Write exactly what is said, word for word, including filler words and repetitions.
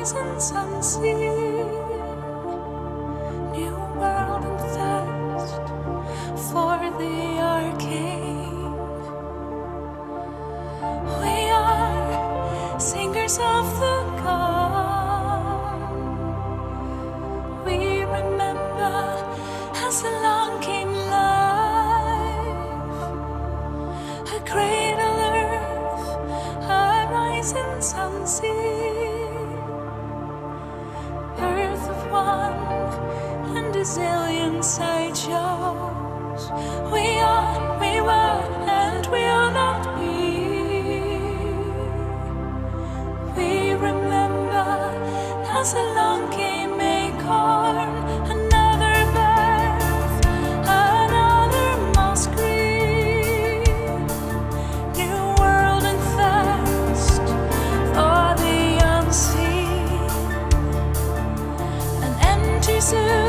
horizons unseen, new world and thirst for the arcane. We are singers of the calm. We remember as the long came life, a cradle earth, horizons unseen, birth of one and a zillion sideshows. We are, we were, and we'll not be. We remember as along came acorn, another birth, another masquerade, new world and thirst for the unseen, an empty zoo.